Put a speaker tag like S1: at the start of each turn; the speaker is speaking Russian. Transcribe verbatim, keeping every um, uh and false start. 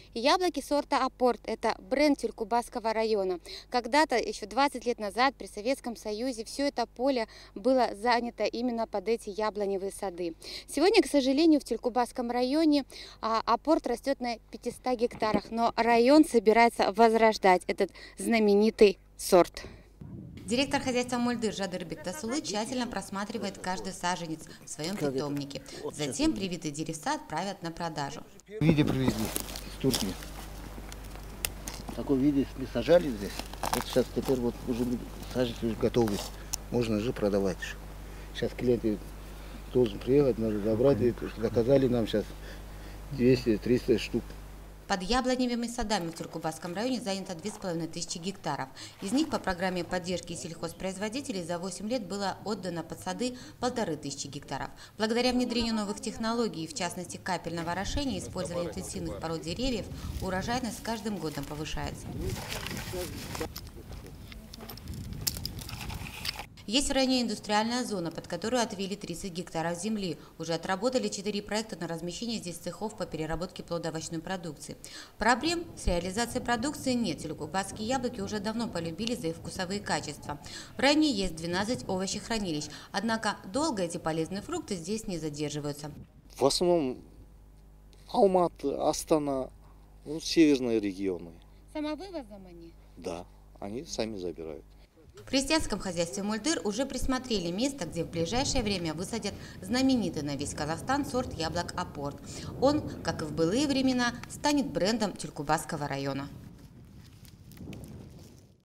S1: Яблоки сорта «Апорт» – это бренд Тюлькубасского района. Когда-то, еще двадцать лет назад, при Советском Союзе, все это поле было занято именно под эти яблоневые сады. Сегодня, к сожалению, в Тюлькубасском районе а, «Апорт» растет на пятистах гектарах, но район собирается возрождать этот знаменитый сорт.
S2: Директор хозяйства Мульдыр Жадыр Бектасулы тщательно просматривает каждый саженец в своем питомнике. Затем привитые деревца отправят на продажу.
S3: В виде привезли из Турции. В таком виде мы сажали здесь. Вот сейчас теперь вот уже саженцы уже готовы. Можно же продавать. Сейчас клиенты должен приехать, надо забрать. Заказали нам сейчас двести-триста штук.
S2: Под яблоневыми садами в Тюлькубасском районе занято две с половиной тысячи гектаров. Из них по программе поддержки сельхозпроизводителей за восемь лет было отдано под сады полторы тысячи гектаров. Благодаря внедрению новых технологий, в частности капельного орошения и использованию интенсивных пород деревьев, урожайность с каждым годом повышается. Есть в районе индустриальная зона, под которую отвели тридцать гектаров земли. Уже отработали четыре проекта на размещение здесь цехов по переработке плодоовощной продукции. Проблем с реализацией продукции нет. Тюлькубасские яблоки уже давно полюбили за их вкусовые качества. В районе есть двенадцать овощехранилищ. Однако долго эти полезные фрукты здесь не задерживаются.
S4: В основном Алматы, Астана, ну, северные регионы.
S1: Самовывозом они?
S4: Да, они сами забирают.
S2: В крестьянском хозяйстве Мульдыр уже присмотрели место, где в ближайшее время высадят знаменитый на весь Казахстан сорт яблок «Апорт». Он, как и в былые времена, станет брендом Тюлькубасского района.